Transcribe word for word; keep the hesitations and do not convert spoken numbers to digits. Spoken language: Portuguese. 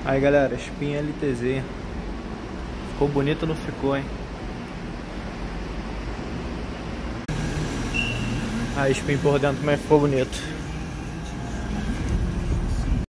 Aí galera, Spin L T Z. Ficou bonito ou não ficou, hein? Aí Spin por dentro, mas ficou bonito.